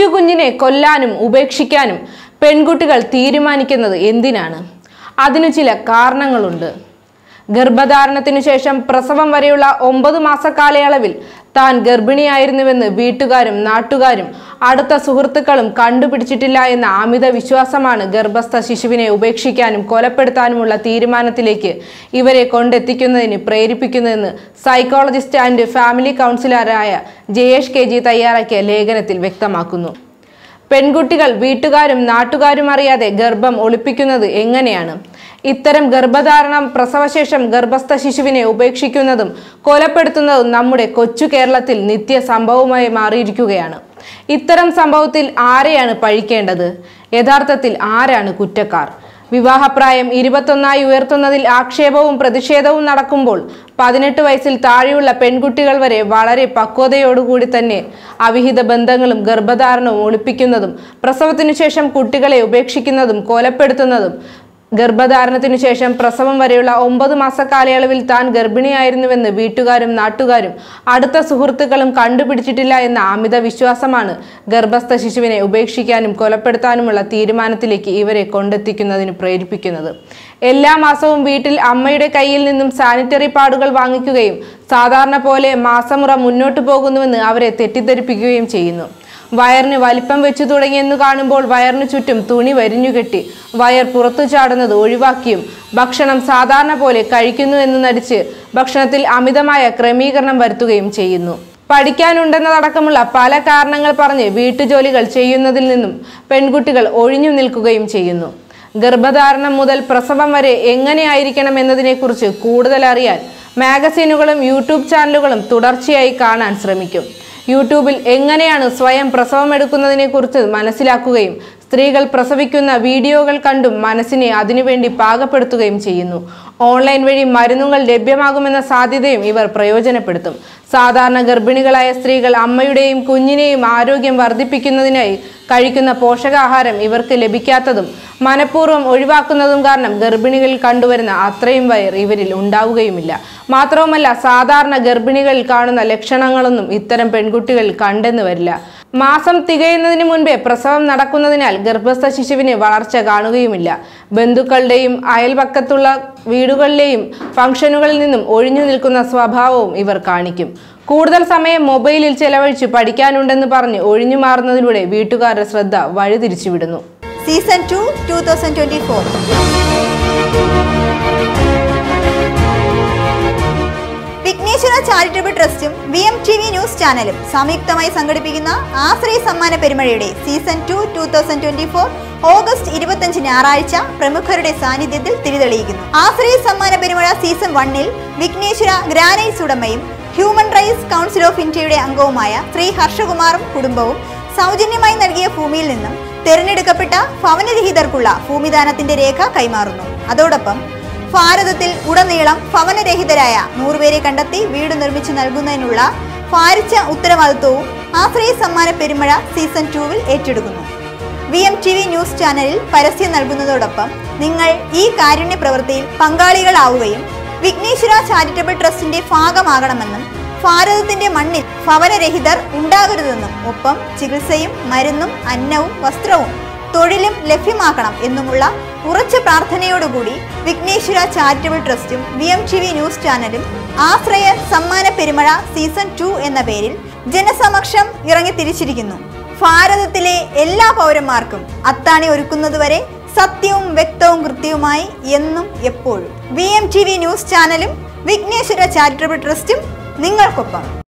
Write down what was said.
കുഞ്ഞിനെ കൊല്ലാനും ഉപേക്ഷിക്കാനും പെൺകുട്ടികൾ തീരുമാനിക്കുന്നത് എന്തിനാണ്? അതിനു ചില കാരണങ്ങളുണ്ട്. ഗർഭധാരണത്തിനു ശേഷം പ്രസവം വരെയുള്ള 9 മാസ കാലയളവിൽ താൻ ഗർഭിണിയായിരുന്നുവെന്ന് വീട്ടുകാരും നാട്ടുകാരും അടുത്ത സുഹൃത്തുക്കളും കണ്ടുപിടിച്ചിട്ടില്ല എന്ന അമിത വിശ്വാസമാണ് ഗർഭസ്ഥ ശിശുവിനെ ഉപേക്ഷിക്കാനും കൊലപ്പെടുത്താനുമുള്ള തീരുമാനത്തിലേക്ക് ഇവരെ കൊണ്ടെത്തിക്കുന്നതിന് പ്രേരിപ്പിക്കുന്നതെന്ന് സൈക്കോളജിസ്റ്റ് ആൻഡ് ഫാമിലി കൗൺസിലറായ ജയേഷ് KG തയ്യാറാക്കിയ ലേഖനത്തിൽ വ്യക്തമാക്കുന്നു. പെൺകുട്ടികൾ വീട്ടുകാരും നാട്ടുകാരും അറിയാതെ ഗർഭം ഒളിപ്പിക്കുന്നത് എങ്ങനെയാണ്? ഇത്തരം ഗർഭധാരണം, പ്രസവശേഷം ഗർഭസ്ഥ ശിശുവിനെ ഉപേക്ഷിക്കുന്നതും കൊലപ്പെടുത്തുന്നതും നമ്മുടെ കൊച്ചു കേരളത്തിൽ നിത്യ സംഭവമായി മാറിയിരിക്കുകയാണ്. ഇത്തരം സംഭവത്തിൽ ആരെയാണ് പഴിക്കേണ്ടത്? യഥാർത്ഥത്തിൽ ആരാണ് കുറ്റക്കാർ? വിവാഹപ്രായം 21 ഉയർത്തുന്നതിൽ ആക്ഷേപവും പ്രതിഷേധവും നടക്കുമ്പോൾ 18 വയസ്സിൽ താഴെയുള്ള പെൺകുട്ടികൾ വരെ വളരെ പക്വതയോടുകൂടി തന്നെ അവിഹിത ബന്ധങ്ങളും ഗർഭധാരണവും ഒളിപ്പിക്കുന്നതും പ്രസവത്തിനു ശേഷം കുട്ടികളെ ഉപേക്ഷിക്കുന്നതും കൊലപ്പെടുത്തുന്നതും ഗർഭധാരണത്തിനു ശേഷം പ്രസവം വരെയുള്ള 9 മാസ കാലയളവിൽ താൻ ഗർഭിണിയായിരുന്നുവെന്ന് വീട്ടുകാരും നാട്ടുകാരും അടുത്ത സുഹൃത്തുക്കളും കണ്ടുപിടിച്ചിട്ടില്ല എന്ന അമിത വിശ്വാസമാണ് ഗർഭസ്ഥ ശിശുവിനെ ഉപേക്ഷിക്കാനും കൊലപ്പെടുത്താനുമുള്ള തീരുമാനത്തിലേക്ക് ഇവരെ കൊണ്ടെത്തിക്കുന്നതിന് പ്രേരിപ്പിക്കുന്നത്. എല്ലാ മാസവും വീട്ടിൽ അമ്മയുടെ കയ്യിൽ നിന്നും സാനിറ്ററി പാഡുകൾ വാങ്ങിക്കുകയും സാധാരണ പോലെ മാസമുറ മുന്നോട്ടു പോകുന്നുവെന്ന് അവരെ തെറ്റിദ്ധരിപ്പിക്കുകയും ചെയ്യുന്നു. വയറിന് വലിപ്പം വെച്ചു തുടങ്ങിയെന്ന് കാണുമ്പോൾ വയറിന് ചുറ്റും തുണി വരിഞ്ഞുകെട്ടി വയർ പുറത്തു ചാടുന്നത് ഒഴിവാക്കിയും ഭക്ഷണം സാധാരണ പോലെ കഴിക്കുന്നു എന്ന് നടിച്ച് ഭക്ഷണത്തിൽ അമിതമായ ക്രമീകരണം വരുത്തുകയും ചെയ്യുന്നു. പഠിക്കാനുണ്ടെന്നതടക്കമുള്ള പല കാരണങ്ങൾ പറഞ്ഞ് വീട്ടുജോലികൾ ചെയ്യുന്നതിൽ നിന്നും പെൺകുട്ടികൾ ഒഴിഞ്ഞു നിൽക്കുകയും ചെയ്യുന്നു. ഗർഭധാരണം മുതൽ പ്രസവം വരെ എങ്ങനെയായിരിക്കണം എന്നതിനെക്കുറിച്ച് കൂടുതൽ അറിയാൻ മാഗസീനുകളും യൂട്യൂബ് ചാനലുകളും തുടർച്ചയായി കാണാൻ ശ്രമിക്കും. യൂട്യൂബിൽ എങ്ങനെയാണ് സ്വയം പ്രസവം എടുക്കുന്നതിനെ കുറിച്ച് മനസ്സിലാക്കുകയും സ്ത്രീകൾ പ്രസവിക്കുന്ന വീഡിയോകൾ കണ്ടും മനസ്സിനെ അതിനുവേണ്ടി പാകപ്പെടുത്തുകയും ചെയ്യുന്നു. ഓൺലൈൻ വഴി മരുന്നുകൾ ലഭ്യമാകുമെന്ന സാധ്യതയും ഇവർ പ്രയോജനപ്പെടുത്തും. സാധാരണ ഗർഭിണികളായ സ്ത്രീകൾ അമ്മയുടെയും കുഞ്ഞിനെയും ആരോഗ്യം വർദ്ധിപ്പിക്കുന്നതിനായി കഴിക്കുന്ന പോഷകാഹാരം ഇവർക്ക് ലഭിക്കാത്തതും മനഃപൂർവ്വം ഒഴിവാക്കുന്നതും കാരണം ഗർഭിണികളിൽ കണ്ടുവരുന്ന അത്രയും വയർ ഇവരിൽ ഉണ്ടാവുകയുമില്ല. മാത്രവുമല്ല, സാധാരണ ഗർഭിണികളിൽ കാണുന്ന ലക്ഷണങ്ങളൊന്നും ഇത്തരം പെൺകുട്ടികളിൽ കണ്ടെന്ന് വരില്ല. മാസം തികയുന്നതിന് മുൻപേ പ്രസവം നടക്കുന്നതിനാൽ ഗർഭസ്ഥ ശിശുവിന് വളർച്ച കാണുകയുമില്ല. ബന്ധുക്കളുടെയും അയൽപക്കത്തുള്ള വീടുകളിലെയും ഫംഗ്ഷനുകളിൽ നിന്നും ഒഴിഞ്ഞു നിൽക്കുന്ന സ്വഭാവവും ഇവർ കാണിക്കും. കൂടുതൽ സമയം മൊബൈലിൽ ചെലവഴിച്ച് പഠിക്കാനുണ്ടെന്ന് പറഞ്ഞ് ഒഴിഞ്ഞു മാറുന്നതിലൂടെ വീട്ടുകാരുടെ ശ്രദ്ധ വഴിതിരിച്ചുവിടുന്നു. സീസൺ 2 2024 വിഘ്നേശ്വര ചാരിറ്റബിൾ ട്രസ്റ്റും VMTV ന്യൂസ് ചാനലും സംയുക്തമായി സംഘടിപ്പിക്കുന്ന ആശ്രയ സമ്മാന പെരുമഴയുടെ സീസൺ 2 2024 ഓഗസ്റ്റ് 25 ഞായറാഴ്ച പ്രമുഖരുടെ സാന്നിധ്യത്തിൽ തിരിതെളിയിക്കുന്നു. ആശ്രയ സമ്മാന പെരുമഴ സീസൺ 1-ൽ വിഘ്നേശ്വര ഗ്രാനൈറ്റ്സ് ഉടമയും ഹ്യൂമൻ റൈറ്റ്സ് കൗൺസിൽ ഓഫ് ഇന്ത്യയുടെ അംഗവുമായ ശ്രീ ഹർഷകുമാറും കുടുംബവും സൗജന്യമായി നൽകിയ ഭൂമിയിൽ നിന്നും തിരഞ്ഞെടുക്കപ്പെട്ട ഭവനരഹിതർക്കുള്ള ഭൂമിദാനത്തിന്റെ രേഖ കൈമാറുന്നു. അതോടൊപ്പം ഭാരതത്തിൽ ഉടനീളം ഭവനരഹിതരായ 100 പേരെ കണ്ടെത്തി വീട് നിർമ്മിച്ചു നൽകുന്നതിനുള്ള ഭാരിച്ച ഉത്തരവാദിത്വവും ആശ്രയ സമ്മാന പെരുമഴ സീസൺ 2-ൽ ഏറ്റെടുക്കുന്നു. VMTV ന്യൂസ് ചാനലിൽ പരസ്യം നൽകുന്നതോടൊപ്പം നിങ്ങൾ ഈ കാരുണ്യ പ്രവൃത്തിയിൽ പങ്കാളികളാവുകയും വിഘ്നേശ്വര ചാരിറ്റബിൾ ട്രസ്റ്റിന്റെ ഭാഗമാകണമെന്നും ഭാരതത്തിന്റെ മണ്ണിൽ ഭവനരഹിതർ ഉണ്ടാകരുതെന്നും ഒപ്പം ചികിത്സയും മരുന്നും അന്നവും വസ്ത്രവും തൊഴിലും ലഭ്യമാക്കണം എന്നുമുള്ള ഉറച്ച പ്രാർത്ഥനയോടുകൂടി വിഘ്നേശ്വര ചാരിറ്റബിൾ ട്രസ്റ്റും VMTV ന്യൂസ് ചാനലും ആശ്രയ സമ്മാന പെരുമഴ സീസൺ 2 എന്ന പേരിൽ ജനസമക്ഷം ഇറങ്ങിത്തിരിച്ചിരിക്കുന്നു. ഭാരതത്തിലെ എല്ലാ പൗരന്മാർക്കും അത്താണി ഒരുക്കുന്നതുവരെ സത്യവും വ്യക്തവും കൃത്യവുമായി എന്നും എപ്പോഴും VMTV ന്യൂസ് ചാനലും വിഘ്നേശ്വര ചാരിറ്റബിൾ ട്രസ്റ്റും നിങ്ങൾക്കൊപ്പം.